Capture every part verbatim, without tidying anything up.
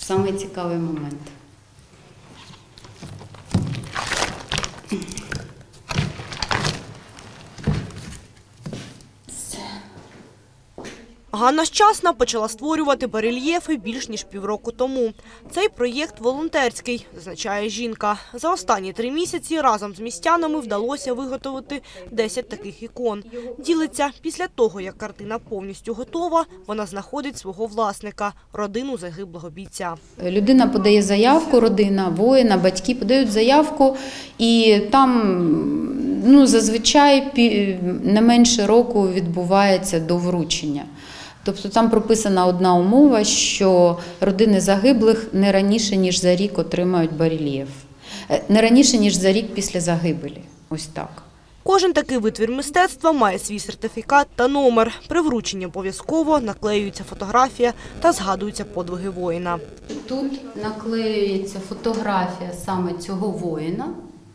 самий цікавий момент. Ганна Щасна почала створювати барельєфи більш ніж півроку тому. Цей проєкт волонтерський, зазначає жінка. За останні три місяці разом з містянами вдалося виготовити десять таких ікон. Ділиться, після того, як картина повністю готова, вона знаходить свого власника – родину загиблого бійця. Людина подає заявку, родина, воїна, батьки подають заявку, і там ну, зазвичай не менше року відбувається до вручення. Тобто там прописана одна умова, що родини загиблих не раніше, ніж за рік отримають барельєф. Не раніше, ніж за рік після загибелі. Ось так. Кожен такий витвір мистецтва має свій сертифікат та номер. При врученні обов'язково наклеюється фотографія та згадуються подвиги воїна. Тут наклеюється фотографія саме цього воїна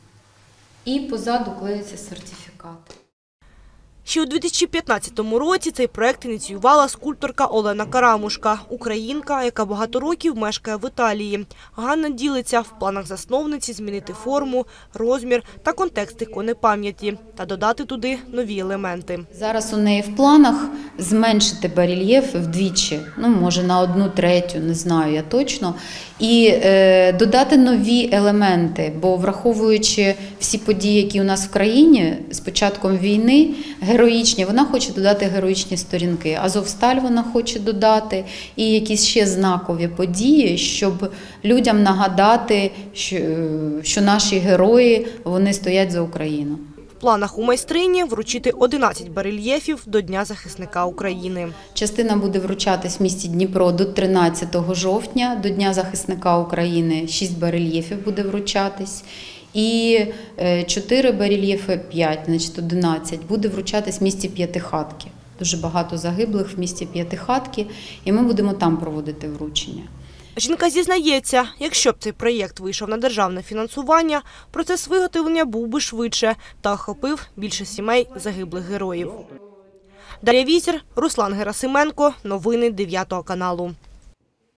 і позаду клеїться сертифікат. Ще у дві тисячі п'ятнадцятому році цей проект ініціювала скульпторка Олена Карамушка, українка, яка багато років мешкає в Італії. Ганна ділиться, в планах засновниці змінити форму, розмір та контекст ікони пам'яті та додати туди нові елементи. Зараз у неї в планах зменшити барельєф вдвічі, ну може на одну третю, не знаю я точно, і е, додати нові елементи, бо враховуючи всі події, які у нас в країні з початком війни, героїчні, вона хоче додати героїчні сторінки. Азовсталь вона хоче додати і якісь ще знакові події, щоб людям нагадати, що, що наші герої, вони стоять за Україну. В планах у майстрині вручити одинадцять барельєфів до Дня захисника України. Частина буде вручатись в місті Дніпро до тринадцятого жовтня, до Дня захисника України. Шість барельєфів буде вручатись. І чотири барельєфи, п'ять, значить одинадцять, буде вручатись в місті П'ятихатки. Дуже багато загиблих в місті П'ятихатки, і ми будемо там проводити вручення. Жінка зізнається, якщо б цей проєкт вийшов на державне фінансування, процес виготовлення був би швидше та охопив більше сімей загиблих героїв. Дар'я Візір, Руслан Герасименко. Новини дев'ятого каналу.